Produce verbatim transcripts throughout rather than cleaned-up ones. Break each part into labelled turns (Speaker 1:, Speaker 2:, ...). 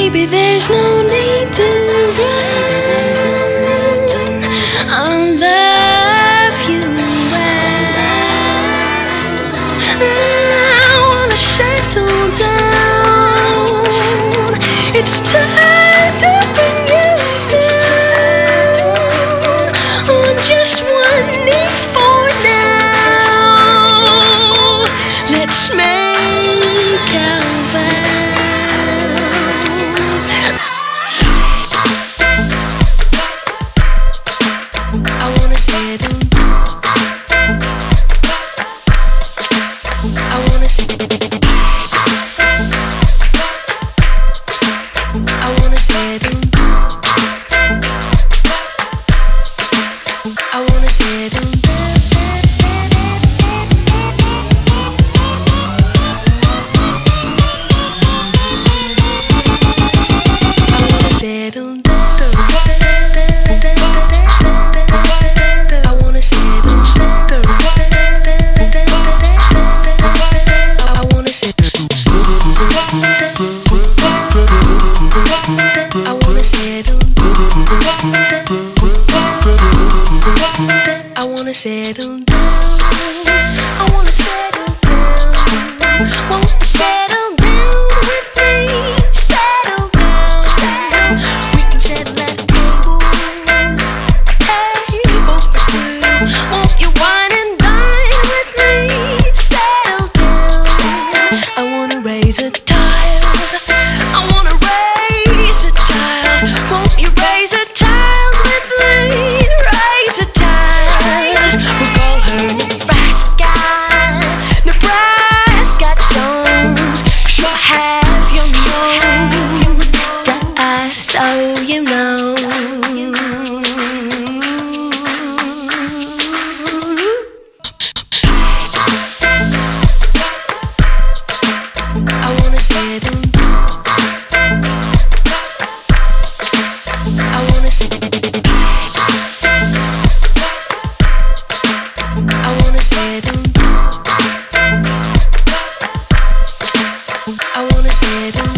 Speaker 1: Baby, there's no need to run. I'll love you well. I wanna settle down. It's time to bring you down on just one knee for now. Let's make our vows. I wanna settle. I wanna settle. I wanna settle. I wanna settle. Settle down. I wanna settle down. I wanna settle. I wanna settle. I wanna settle down. I wanna settle down. Won't you settle down with me? Settle down. We can settle at the table. Table for two. Won't you wine and dine with me? Settle down. I wanna raise a child. I wanna raise a child. Won't you raise a child with me? Raise a child. We'll call her Nebraska. Nebraska Jones. She'll have your nose. Just so you know. I wanna settle. I wanna settle. I wanna settle. I wanna settle.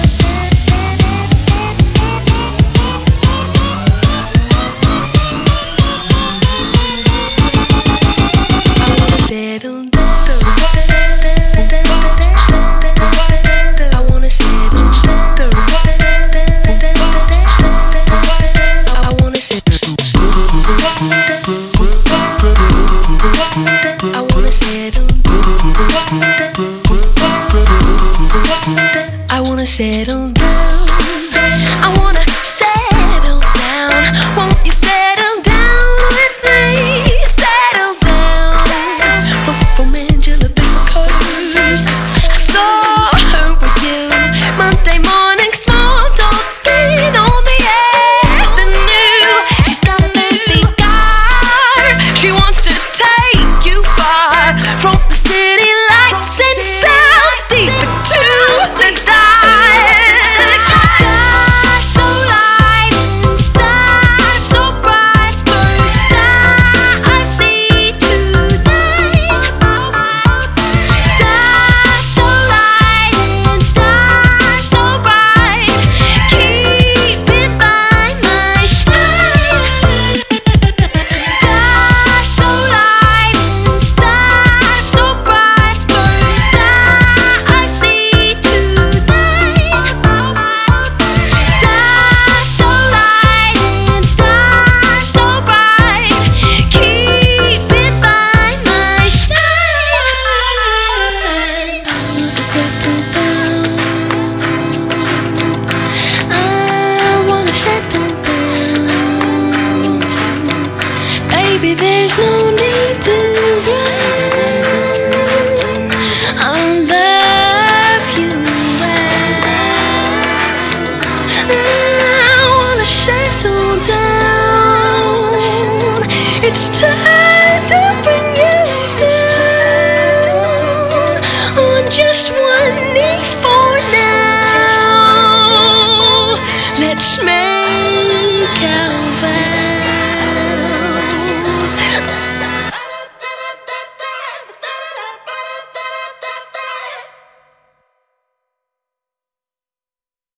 Speaker 1: Settle down. I wanna settle down. I wanna settle. I wanna settle. I wanna settle down. I wanna settle down. Won't you settle down with me? Settle down. From Angela Baker's, I saw her with you Monday morning, small talking on the avenue. She's got a fancy car. She wants to take you far from the city lights and south deep into the dark. Stars so light and stars so bright, first star I see tonight. Stars so light and stars so bright, keep it by my side. Stars so light and stars so bright, first star I see tonight. Stars so light and stars so bright, keep it by my side. Settle down. I wanna settle down. Baby, there's no need to run. I'll love you well. I wanna settle down. It's time.